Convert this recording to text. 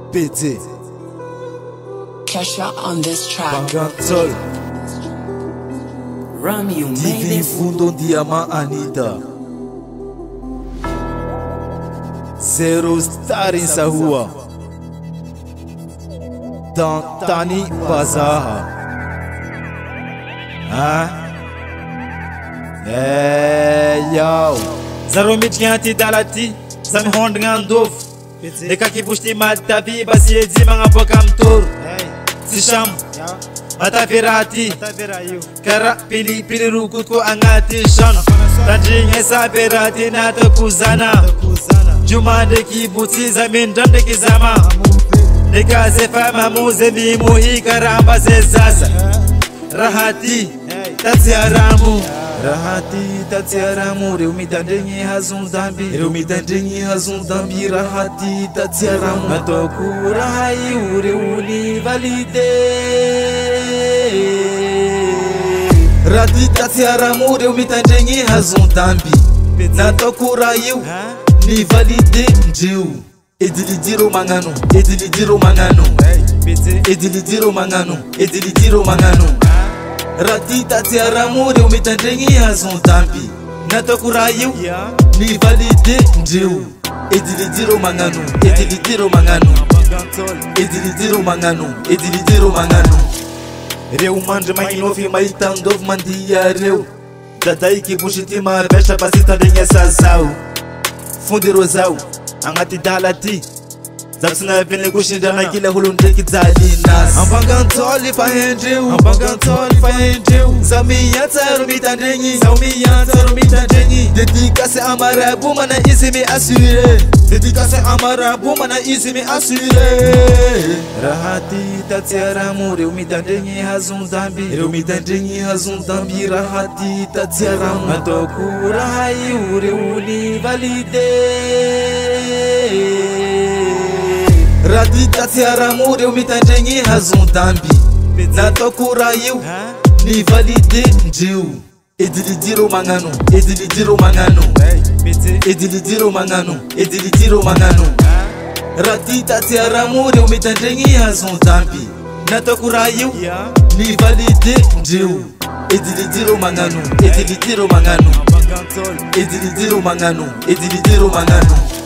PD Kesha on this track. Pangantol Ram, you made Divin it. Fundo Diamant Anita Zero Star in Sahua Tani Bazaha Hey yo Zaro mityanti dalati Zami hondri ngandof Deka kipushti matabi Basi edi mga boka mtor Sisham Matafirati Kara pili pili rukut ko angati shan Tanjing esa berati nata kuzana Juma deki buti zamin dan deki zama Deka zefa mamuze mimu hikaramba zezasa Rahati Tati aramu Rahati tati aramu Reu mitandrengi hazun dambi Reu mitandrengi hazun dambi Rahati tati aramu Matoku rahayu reu ni valide Rahati tati aramu Reu mitandrengi hazun dambi Natoku rahayu ni valide njeu Edilidiro mangano Edilidiro mangano Edilidiro mangano Edilidiro mangano Rati tati aramu Reu mitandrengi hazun dambi Natoku rahayu ni valide njeu Edilidiro mangano Edilidiro mangano Edilidiro mangano Edilidiro mangano Reu mandre mainofi maitandov mandia reu Dadai ki bushiti marbesha basita denye sazau Fundi rozau Angati dalati Zapsina vene kushindana kila hulundeki zalinas Ambangantoli fahendreu Ambangantoli fahendreu Zamiyata rumitandrengi Zamiyata rumitandrengi Dedikase amarabu mana izimi asure Dedikase amarabu mana izimi asure Rahati tati aramu Reu mitandrengi hazun dambi Reu mitandrengi hazun dambi Rahati tati aramu Matoku rahayu reu ni valide Rati tati aramu Reu mitandrengi hazun dambi Natoku rahayu ni valide njeu Edilidiro mangano Edilidiro mangano Edilidiro mangano Edilidiro mangano Rati tati aramu Reu mitandrengi hazun dambi Natoku rahayu ni valide njeu Edilidiro mangano Edilidiro mangano Edilidiro mangano Edilidiro mangano